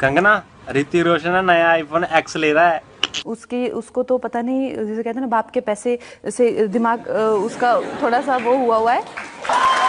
कंगना, ऋतिक रोशन ना नया iPhone x ले रहा है। उसको तो पता नहीं, जैसे कहते हैं ना, बाप के पैसे से दिमाग उसका थोड़ा सा वो हुआ है।